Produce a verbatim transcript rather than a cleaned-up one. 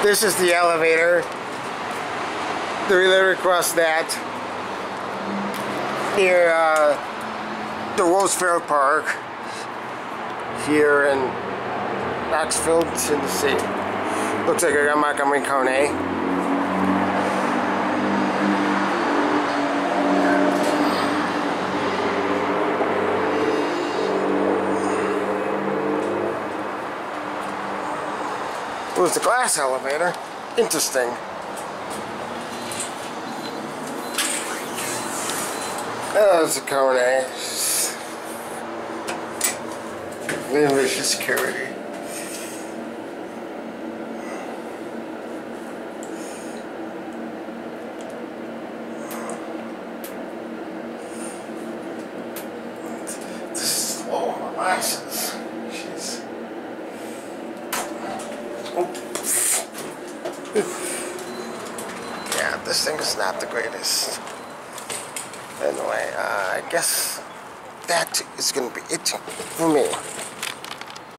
This is the elevator. They're literally across that near uh, the Roosevelt Park here in Knoxville, Tennessee. Looks like I got Montgomery KONE. It was the glass elevator. Interesting. Oh, it's a KONE. Limited security. This is oh my glasses. Jeez. Yeah, this thing is not the greatest. Anyway, uh, I guess that is going to be it for me.